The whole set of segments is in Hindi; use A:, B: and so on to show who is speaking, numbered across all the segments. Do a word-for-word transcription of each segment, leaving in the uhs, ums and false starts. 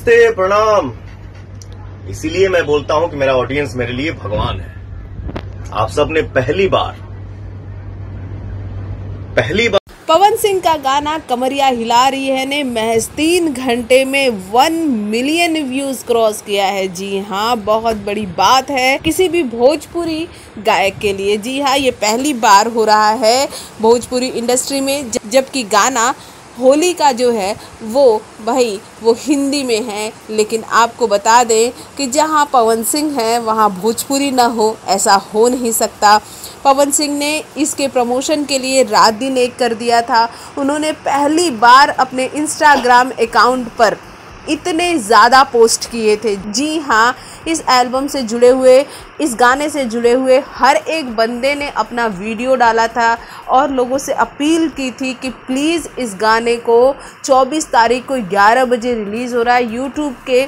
A: नमस्ते, प्रणाम। इसीलिए मैं बोलता हूं कि मेरा ऑडियंस मेरे लिए भगवान है। आप सबने पहली बार पहली बार
B: पवन सिंह का गाना कमरिया हिला रही है ने महज तीन घंटे में वन मिलियन व्यूज क्रॉस किया है। जी हाँ, बहुत बड़ी बात है किसी भी भोजपुरी गायक के लिए। जी हाँ, ये पहली बार हो रहा है भोजपुरी इंडस्ट्री में, जबकि गाना होली का जो है वो भाई वो हिंदी में है। लेकिन आपको बता दें कि जहां पवन सिंह है वहां भोजपुरी ना हो, ऐसा हो नहीं सकता। पवन सिंह ने इसके प्रमोशन के लिए रात दिन एक कर दिया था। उन्होंने पहली बार अपने इंस्टाग्राम अकाउंट पर इतने ज़्यादा पोस्ट किए थे। जी हाँ, इस एल्बम से जुड़े हुए, इस गाने से जुड़े हुए हर एक बंदे ने अपना वीडियो डाला था और लोगों से अपील की थी कि प्लीज़ इस गाने को चौबीस तारीख को ग्यारह बजे रिलीज़ हो रहा है, यूट्यूब के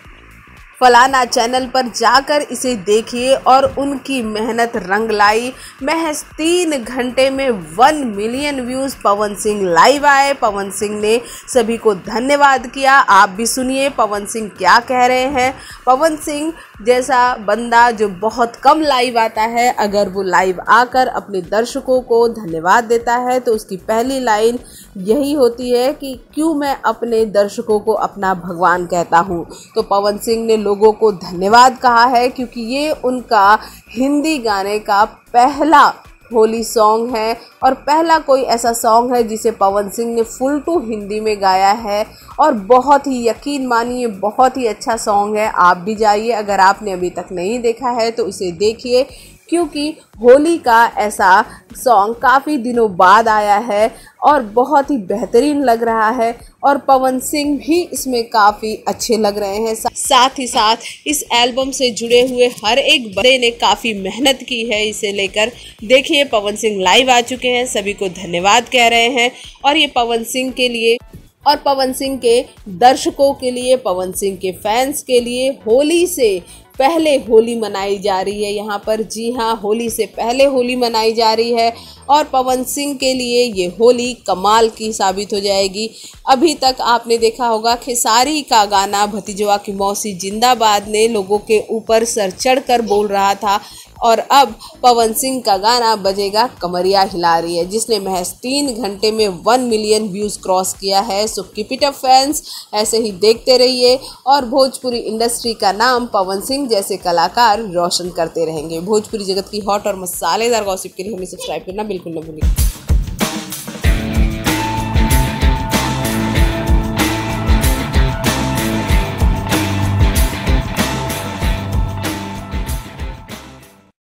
B: फलाना चैनल पर जाकर इसे देखिए। और उनकी मेहनत रंग लाई। महज तीन घंटे में one million views Pawan Singh live आए। पवन सिंह ने सभी को धन्यवाद किया। आप भी सुनिए पवन सिंह क्या कह रहे हैं। पवन सिंह जैसा बंदा जो बहुत कम लाइव आता है, अगर वो लाइव आकर अपने दर्शकों को धन्यवाद देता है तो उसकी पहली लाइन यही होती है कि क्यों मैं अपने दर्शकों को अपना भगवान कहता हूँ। तो पवन सिंह ने लोगों को धन्यवाद कहा है क्योंकि ये उनका हिंदी गाने का पहला होली सॉन्ग है और पहला कोई ऐसा सॉन्ग है जिसे पवन सिंह ने फुल टू हिंदी में गाया है। और बहुत ही, यकीन मानिए, बहुत ही अच्छा सॉन्ग है। आप भी जाइए, अगर आपने अभी तक नहीं देखा है तो इसे देखिए, क्योंकि होली का ऐसा सॉन्ग काफ़ी दिनों बाद आया है और बहुत ही बेहतरीन लग रहा है। और पवन सिंह भी इसमें काफ़ी अच्छे लग रहे हैं। साथ ही साथ इस एल्बम से जुड़े हुए हर एक बंदे ने काफ़ी मेहनत की है इसे लेकर। देखिए, पवन सिंह लाइव आ चुके हैं, सभी को धन्यवाद कह रहे हैं। और ये पवन सिंह के लिए और पवन सिंह के दर्शकों के लिए, पवन सिंह के फैंस के लिए होली से पहले होली मनाई जा रही है यहाँ पर। जी हाँ, होली से पहले होली मनाई जा रही है और पवन सिंह के लिए ये होली कमाल की साबित हो जाएगी। अभी तक आपने देखा होगा खेसारी का गाना भतीजवा की मौसी जिंदाबाद ने लोगों के ऊपर सर चढ़कर बोल रहा था और अब पवन सिंह का गाना बजेगा कमरिया हिला रही है, जिसने महज तीन घंटे में वन मिलियन व्यूज़ क्रॉस किया है। So keep it up fans, ऐसे ही देखते रहिए और भोजपुरी इंडस्ट्री का नाम पवन सिंह जैसे कलाकार रोशन करते रहेंगे। भोजपुरी जगत की हॉट और मसालेदार गॉसिप के लिए हमें सब्सक्राइब करना बिल्कुल न भूलिए।